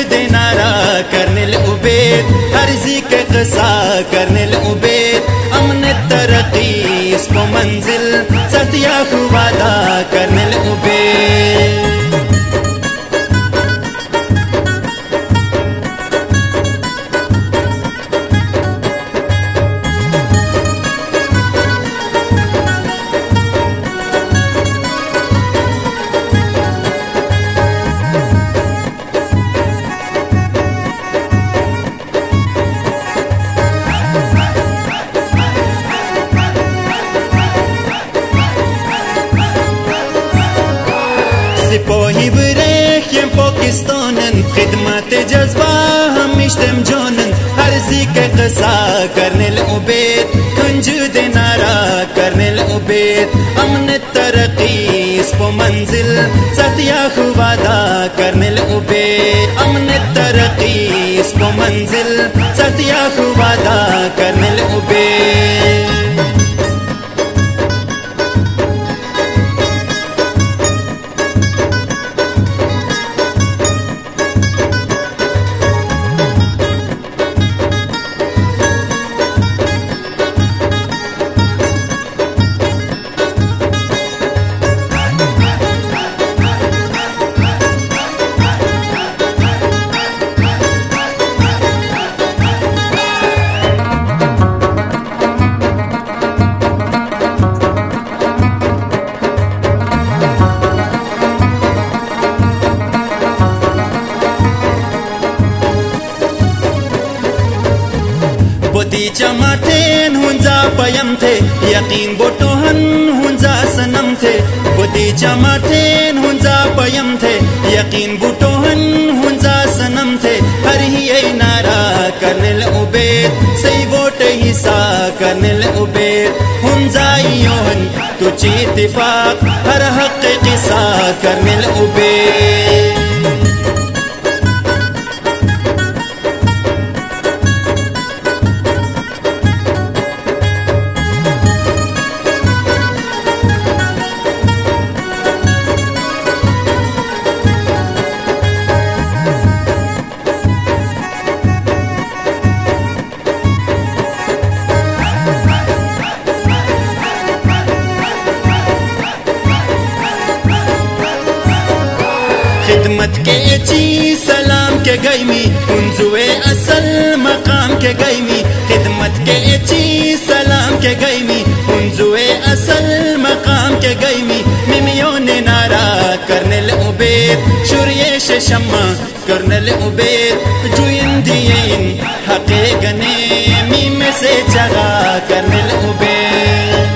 कंजूद नारा colonel Ubaid, Herzi के क़सा colonel Ubaid, अमन तरक्की इसको मंजिल सत्या खुवादा कर्नल उबैद। सिपाही बरेख यम पाकिस्तानन, खिदमत जज्बा हमिश्तम जोनन, हर्जी के क़सा कर्नल उबैद, कंजूद नारा कर्नल उबैद, अमन तरक्की इसको मंजिल सत्या खुवादा कर्नल उबैद, अमन तरक्की इसको मंजिल सत्या खुवादा कर्नल उबैद। बुद्धि चमाथेन हुंजा पयम थे, यकीन बोटोहन हुंजा सनम थे, बुद्धि चमाथेन हुंजा पयम थे, यकीन बोटोहन हुंजा सनम थे, हर ही नारा कर्नल उबैद, सही वोट हिस्सा कर्नल उबैद, हुंजा योहन तुझे इत्तिफाक हर हक किस्सा कर्नल उबैद। खिदमत के ची सलाम के गईमी, उनजुए असल मकाम के गईमी, खिदमत के ची सलाम के गईमी, उनजुए असल मकाम के गईमी, मिमियों ने नारा कर्नल उबैद, शुरियश शम्मा कर्नल उबैद, जुइंदियन हके गने मीम से जगा कर्नल उबैद।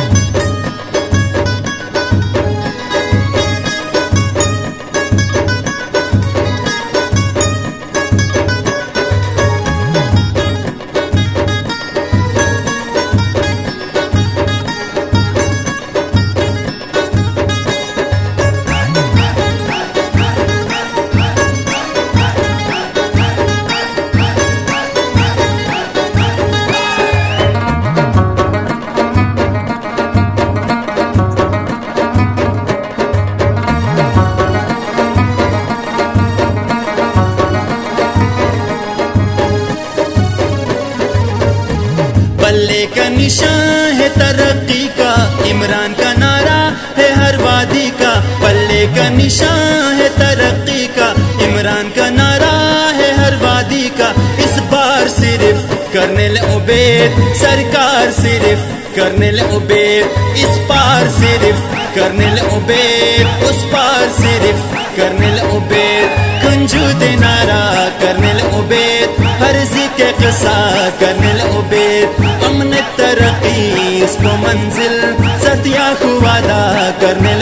पल्ले का निशान है तरक्की का, इमरान का नारा है हर वादी का, पल्ले का निशान है तरक्की का, इमरान का नारा है हर वादी का, इस बार सिर्फ कर्नल उबैद सरकार, सिर्फ कर्नल उबैद, इस पार सिर्फ कर्नल उबैद, उस पार सिर्फ कर्नल उबैद, कंजूद नारा कर्नल उबैद, हर्जी के क़सा कर्नल उबैद, अमन तरक्की इसको मंजिल सत्या खुवादा कर्नल